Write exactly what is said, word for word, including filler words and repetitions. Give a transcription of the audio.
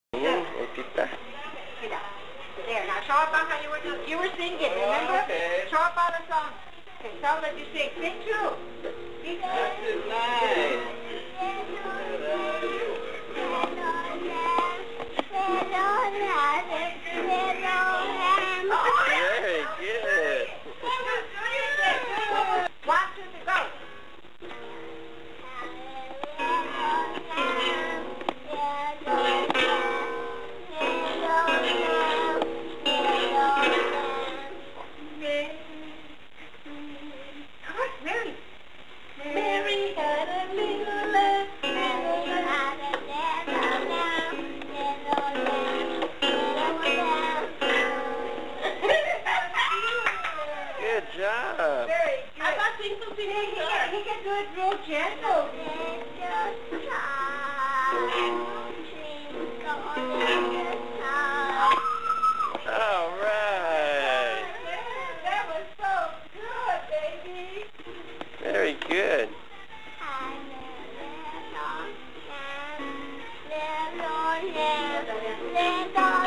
Mm, Tita. There, now show up on how you were doing. You were singing, remember? Okay. Show up on the song. Okay, tell that you sing. Sing too. Sing too. This is nice. Very good. One, two, three, go. Mary. Mary had a little lamb. Good job. Very good. I thought sing something he, he, he can do it real gentle. All right. That was so good, baby. Very good. Little